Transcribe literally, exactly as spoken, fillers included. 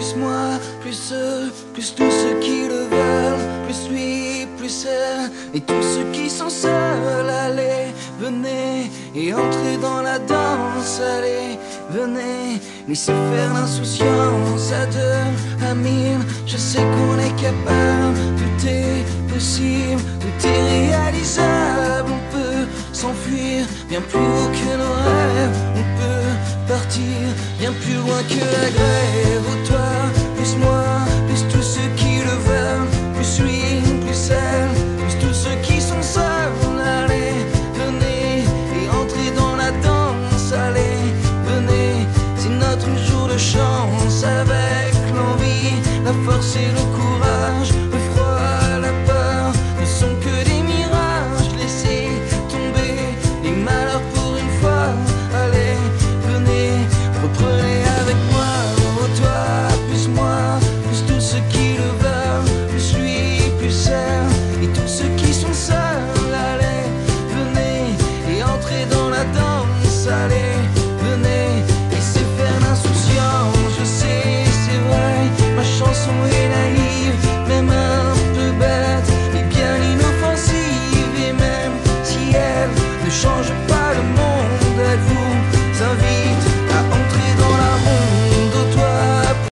plus moi, plus eux, plus tous ceux qui le veulent, plus lui, plus elle, et tous ceux qui sont seuls. Allez, venez et entrez dans la danse. Allez, venez, laissez faire l'insouciance. À deux, à mille, je sais qu'on est capable. Tout est possible, tout est réalisable. On peut s'enfuir bien plus haut que nos rêves. On peut partir bien plus loin que la grève. Oh toi, plus moi, plus tous ceux qui le veulent, plus lui, plus elle, plus tous ceux qui sont seuls. Allez, venez et entrez dans la danse. Allez, venez, c'est notre jour de chance. Avec l'envie, la force et le courage, le froid, la peur ne sont que des mirages. Laissez tomber les malheurs pour une fois. Allez, venez, reprenez avec moi. Oh toi, plus moi, plus tous ceux qui le veulent, plus lui, plus elle, et tous ceux qui sont seuls. Allez, venez et entrez dans la danse. Allez, venez, laissez faire l'insouciance. Je sais, c'est vrai, ma chanson est